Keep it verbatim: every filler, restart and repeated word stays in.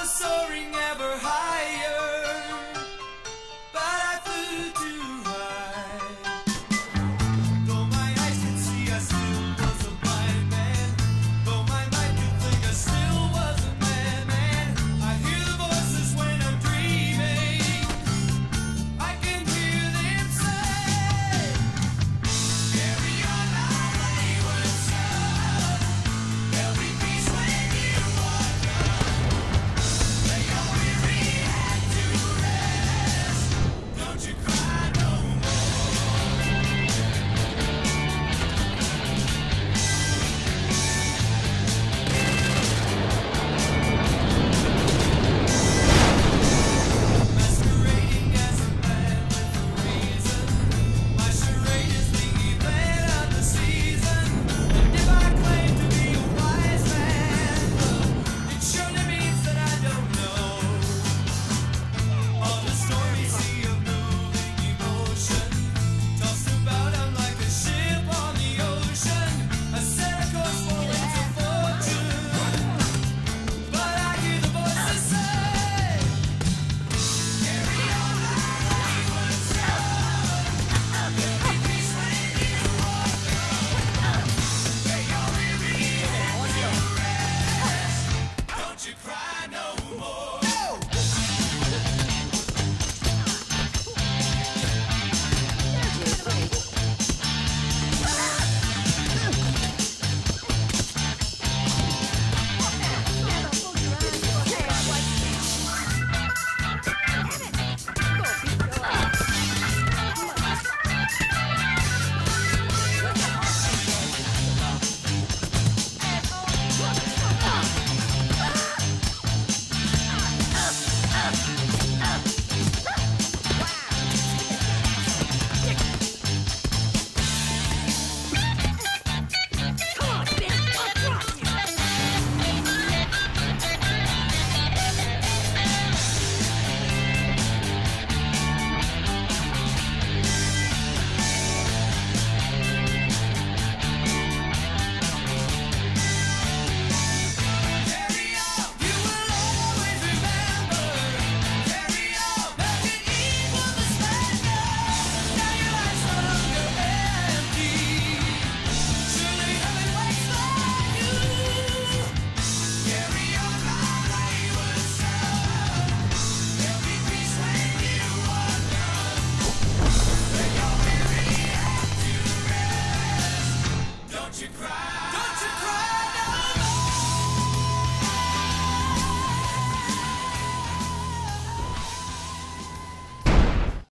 was soaring ever higher, but I flew too high. Though my eyes could see, I still was a blind man. Though my mind could think, I still was a madman. I hear the voices when I'm dreaming. I can hear them say, carry on my wayward son. There'll be peace when you are done. Lay your weary head to rest. Don't you cry no masquerading as a man with a reason. My charade is the event of the season. And if I claim to be a wise man, it surely means that I don't know all the stormy sea of moving emotion. Tossed about, I'm like a ship on the ocean. I set a course for into fortune, but I hear the voices say, carry on my wayward son. There'll be peace when you are done. Lay your weary head to rest. Don't you cry no more. Carry on, you will always remember. Carry on, make it equal the splendor. Now your life's no longer empty. Surely heaven waits for you. Carry on, my wayward son. There'll be peace when you are done. Lay your weary head to rest. Don't you cry